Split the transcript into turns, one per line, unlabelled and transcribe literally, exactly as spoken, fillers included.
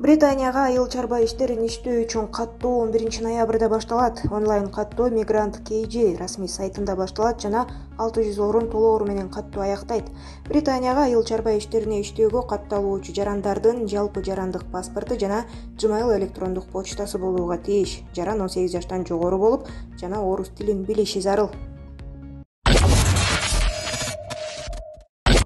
Британияга айыл чарба иштерин иштөө үчүн каттоо он биринчи ноябрда башталат. Онлайн каттоо Migrant кей джи расмий сайтында башталат жана алты жүз орун толоору менен каттоо аяктайт. Британияга айыл чарба иштерине иштөөгө катталуучу жарандардын жалпы жарандык паспорту жана Gmail электрондук почтасы болууга тийиш. Жаран он сегиз жаштан жогору болуп жана орус тилин билиши зарыл.